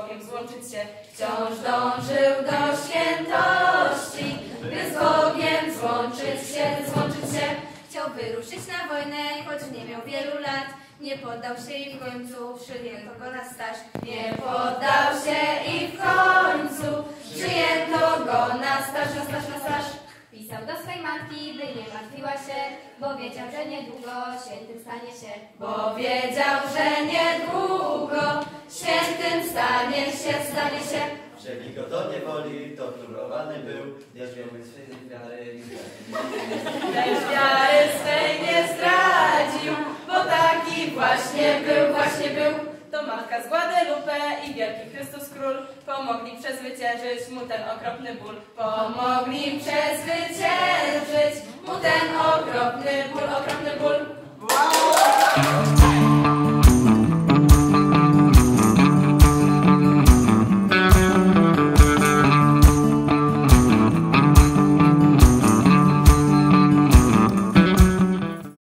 Bogiem złączyć się. Wciąż dążył do świętości, by z Bogiem złączyć się. Chciał wyruszyć na wojnę, choć nie miał wielu lat. Nie poddał się i w końcu przyjęto go na staż. Nie poddał się i w końcu przyjęto go na staż. Pisał do swej matki, by nie martwiła się, bo wiedział, że niedługo świętym stanie się. Wzięli go do niewoli, torturowany był, nie wiemy swej wiary. Lecz wiary swej nie zdradził, bo taki właśnie był. To matka z Guadalupe i wielki Chrystus Król pomogli przezwyciężyć mu ten okropny ból. Okropny ból.